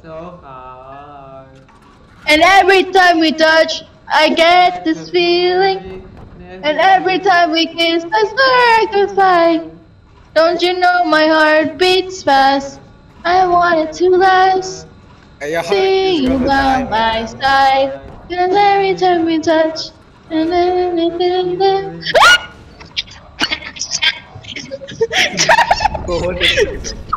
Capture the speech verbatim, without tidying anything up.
so hard. And every time we touch, I get this feeling. And every time we kiss, I swear I could fly. Don't you know my heart beats fast? I want it to last. Your heart is See you gonna by die right my now. side. And every time we touch, and then Go on,